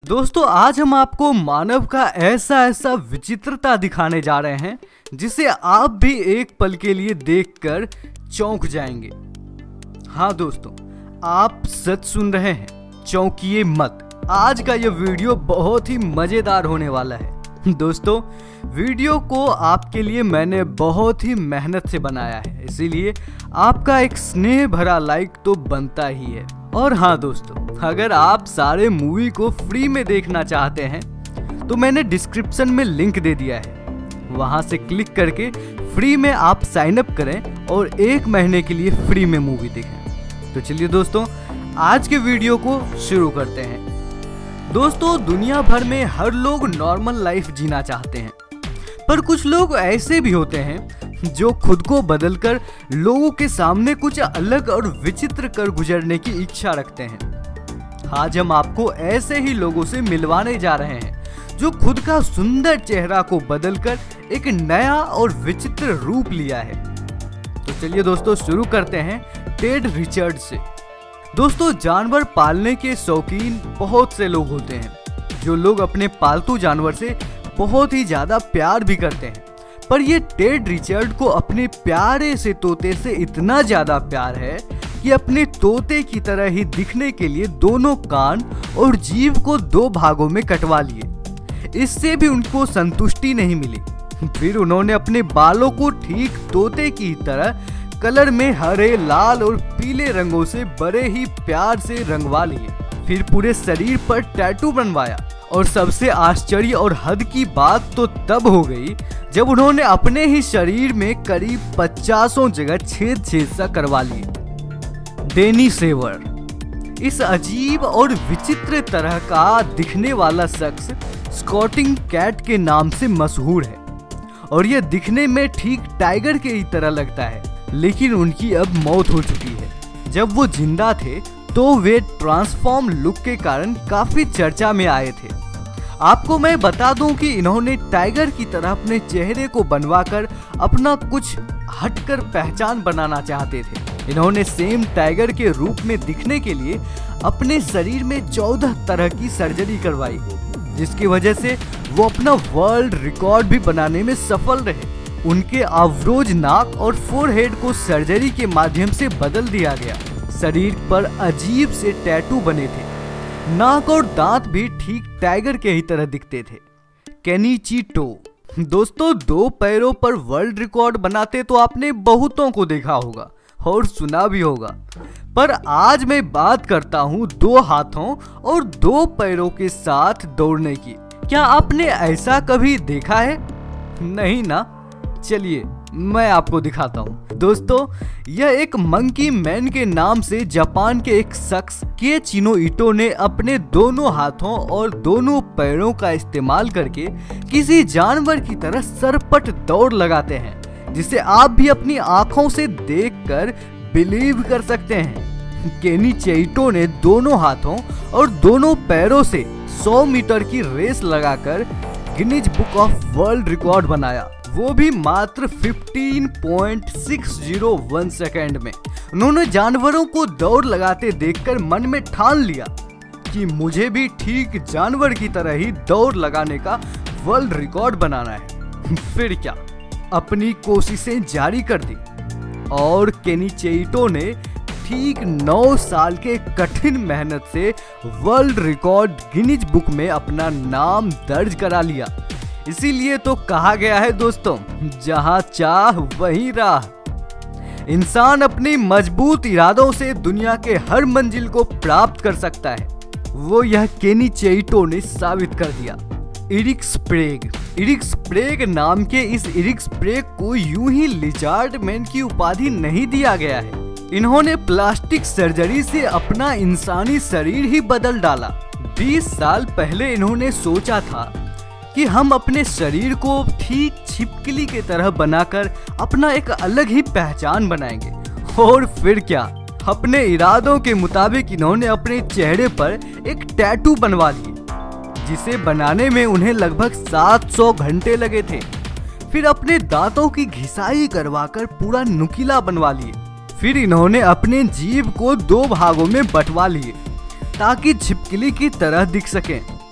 दोस्तों आज हम आपको मानव का ऐसा विचित्रता दिखाने जा रहे हैं जिसे आप भी एक पल के लिए देखकर चौंक जाएंगे। हाँ दोस्तों, आप सच सुन रहे हैं, चौंकिए मत। आज का यह वीडियो बहुत ही मजेदार होने वाला है। दोस्तों वीडियो को आपके लिए मैंने बहुत ही मेहनत से बनाया है, इसीलिए आपका एक स्नेह भरा लाइक तो बनता ही है। और हाँ दोस्तों, अगर आप सारे मूवी को फ्री में देखना चाहते हैं तो मैंने डिस्क्रिप्शन में लिंक दे दिया है, वहां से क्लिक करके फ्री में आप साइन अप करें और 1 महीने के लिए फ्री में मूवी देखें। तो चलिए दोस्तों आज के वीडियो को शुरू करते हैं। दोस्तों दुनिया भर में हर लोग नॉर्मल लाइफ जीना चाहते हैं, पर कुछ लोग ऐसे भी होते हैं जो खुद को बदलकर लोगों के सामने कुछ अलग और विचित्र कर गुजरने की इच्छा रखते हैं। आज हम आपको ऐसे ही लोगों से मिलवाने जा रहे हैं जो खुद का सुंदर चेहरा को बदलकर एक नया और विचित्र रूप लिया है। तो चलिए दोस्तों शुरू करते हैं टेड रिचर्ड से। दोस्तों जानवर पालने के शौकीन बहुत से लोग होते हैं, जो लोग अपने पालतू जानवर से बहुत ही ज्यादा प्यार भी करते हैं। पर ये टेड रिचर्ड को अपने प्यारे से तोते से इतना ज्यादा प्यार है कि अपने तोते की तरह ही दिखने के लिए दोनों कान और जीभ को 2 भागों में कटवा लिए। इससे भी उनको संतुष्टि नहीं मिली। फिर उन्होंने अपने बालों को ठीक तोते की तरह कलर में हरे, लाल और पीले रंगों से बड़े ही प्यार से रंगवा लिए। फिर पूरे शरीर पर टैटू बनवाया। और सबसे आश्चर्य और हद की बात तो तब हो गई जब उन्होंने अपने ही शरीर में करीब 50 जगह छेद सा करवा लिए। डेनी सेवर इस अजीब और विचित्र तरह का दिखने वाला शख्स स्कॉटिंग कैट के नाम से मशहूर है और यह दिखने में ठीक टाइगर के ही तरह लगता है, लेकिन उनकी अब मौत हो चुकी है। जब वो जिंदा थे तो वे ट्रांसफॉर्म लुक के कारण काफी चर्चा में आए थे। आपको मैं बता दूं कि इन्होंने टाइगर की तरह अपने चेहरे को बनवाकर अपना कुछ हटकर पहचान बनाना चाहते थे। इन्होंने सेम टाइगर के रूप में दिखने के लिए अपने शरीर में 14 तरह की सर्जरी करवाई, जिसकी वजह से वो अपना वर्ल्ड रिकॉर्ड भी बनाने में सफल रहे। उनके अवरोज नाक और फोरहेड को सर्जरी के माध्यम से बदल दिया गया। शरीर पर अजीब से टैटू बने थे। नाक और दांत भी ठीक टाइगर के ही तरह दिखते थे। केनिची टो दोस्तों 2 पैरों पर वर्ल्ड रिकॉर्ड बनाते तो आपने बहुतों को देखा होगा और सुना भी होगा, पर आज मैं बात करता हूँ 2 हाथों और 2 पैरों के साथ दौड़ने की। क्या आपने ऐसा कभी देखा है? नहीं ना? चलिए मैं आपको दिखाता हूँ। दोस्तों यह एक मंकी मैन के नाम से जापान के एक शख्स केचिनो इटो ने अपने दोनों हाथों और दोनों पैरों का इस्तेमाल करके किसी जानवर की तरह सरपट दौड़ लगाते हैं, जिसे आप भी अपनी आंखों से देखकर बिलीव कर सकते हैं। केनिची ने दोनों हाथों और दोनों पैरों से 100 मीटर की रेस लगाकर Guinness book of world record बनाया, वो भी मात्र 15.601 सेकेंड में। उन्होंने जानवरों को दौड़ लगाते देखकर मन में ठान लिया कि मुझे भी ठीक जानवर की तरह ही दौड़ लगाने का वर्ल्ड रिकॉर्ड बनाना है। फिर क्या, अपनी कोशिशें जारी कर दी और केनिची ने ठीक 9 साल के कठिन मेहनत से वर्ल्ड रिकॉर्ड गिनीज बुक में अपना नाम दर्ज करा लिया। इसीलिए तो कहा गया है दोस्तों, जहां चाह वहीं राह। इंसान अपनी मजबूत इरादों से दुनिया के हर मंजिल को प्राप्त कर सकता है। वो यह केनिची ने साबित कर दिया। इरिक स्प्रेग नाम के इस इरिक स्प्रेग को यूं ही लिजार्ड मैन की उपाधि नहीं दिया गया है। इन्होंने प्लास्टिक सर्जरी से अपना इंसानी शरीर ही बदल डाला। 20 साल पहले इन्होंने सोचा था कि हम अपने शरीर को ठीक छिपकली के तरह बनाकर अपना एक अलग ही पहचान बनाएंगे। और फिर क्या, अपने इरादों के मुताबिक इन्होंने अपने चेहरे पर एक टैटू बनवा लिए, जिसे बनाने में उन्हें लगभग 700 घंटे लगे थे। फिर अपने दांतों की घिसाई करवाकर पूरा नुकीला बनवा लिए। फिर इन्होंने अपने जीभ को 2 भागों में बंटवा लिए ताकि छिपकली की तरह दिख सके।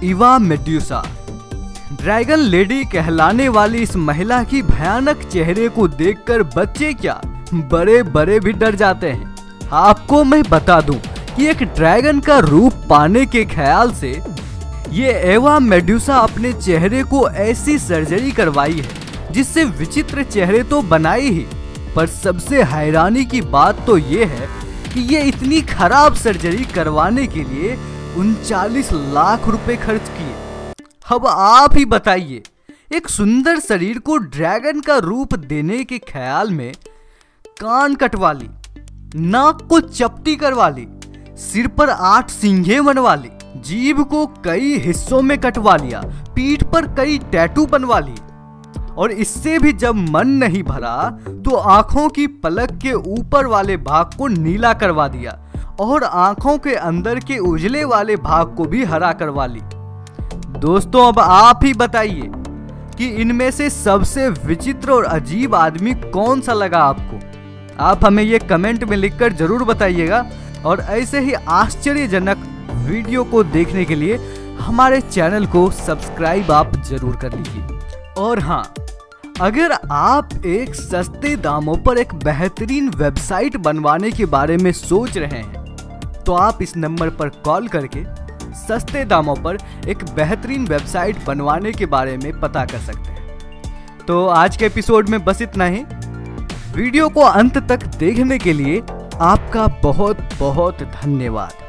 इवा मेड्यूसा। ड्रैगन लेडी कहलाने वाली इस महिला की भयानक चेहरे को देखकर बच्चे क्या बड़े बड़े भी डर जाते हैं। आपको मैं बता दूं कि एक ड्रैगन का रूप पाने के ख्याल से ये एवा मेड्यूसा अपने चेहरे को ऐसी सर्जरी करवाई है जिससे विचित्र चेहरे तो बनाई ही, पर सबसे हैरानी की बात तो ये है कि ये इतनी खराब सर्जरी करवाने के लिए 39 लाख रुपए खर्च किए। अब आप ही बताइए, एक सुंदर शरीर को ड्रैगन का रूप देने के ख्याल में कान कटवा ली, नाक को चपटी करवा ली, सिर पर 8 सींगें बनवा ली, जीभ को कई हिस्सों में कटवा लिया, पीठ पर कई टैटू बनवा ली, और इससे भी जब मन नहीं भरा तो आंखों की पलक के ऊपर वाले भाग को नीला करवा दिया और आंखों के अंदर के उजले वाले भाग को भी हरा करवा ली। दोस्तों, अब आप ही बताइए कि इनमें से सबसे विचित्र और अजीब आदमी कौन सा लगा आपको। आप हमें ये कमेंट में लिखकर जरूर बताइएगा, और ऐसे ही आश्चर्यजनक वीडियो को देखने के लिए हमारे चैनल को सब्सक्राइब आप जरूर कर लीजिए। और हाँ, अगर आप एक सस्ते दामों पर एक बेहतरीन वेबसाइट बनवाने के बारे में सोच रहे हैं तो आप इस नंबर पर कॉल करके सस्ते दामों पर एक बेहतरीन वेबसाइट बनवाने के बारे में पता कर सकते हैं। तो आज के एपिसोड में बस इतना ही। वीडियो को अंत तक देखने के लिए आपका बहुत बहुत धन्यवाद।